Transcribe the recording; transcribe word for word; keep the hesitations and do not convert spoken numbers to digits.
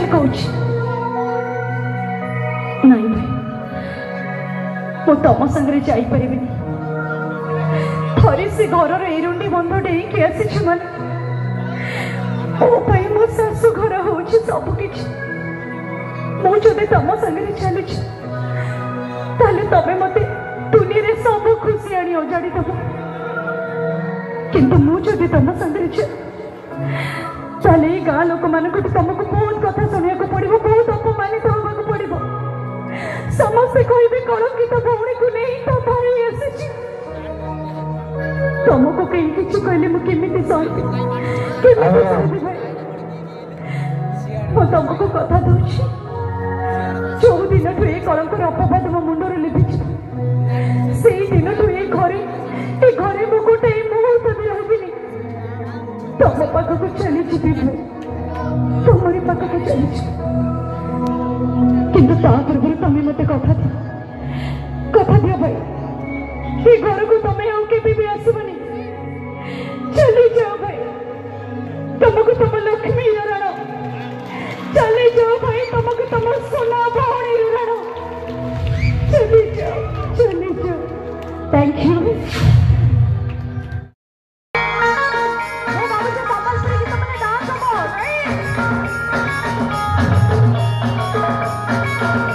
सत्य कौच नहीं भाई मु तुम संगे जापर थरे से घर एरुंडी बंध डेक आसी मैंने मो शाशु घर हो सबकि मुझे तुम संगे चलुँ तमें मत दुनिया सब खुशी आनी अजाड़ी दब किंतु मुझे तुम संगे चले गाँ लोक मान तुमको बहुत कथा शुणा पड़ो बहुत अपमानित होगा पड़ो समस्ते कहे कलंकित भौणी को नहीं तो भाई आसी तुमको कहीं किसी कहले मुझे सहती भाई मो तुमको कथा दूसरी जो दिन ठू ये कलंकर अपवाद मो मुंडर लिभिच से दिन ठू ये घरे ये घरे मु गोटे मुहूर्त भी रही तुम पाखक चली जी भाई तुमरी पाखक चली किंतु पूर्व तुम मत कथा दियो कथा दियो भाई ये घर को तुम भी आसबनी चली जाओ भाई तुमको तुम लक्ष्मी रण चली जाओ भाई तुमको तुम सोना भौणी रण चली जाओ चली जाओ थैंक यू Thank you.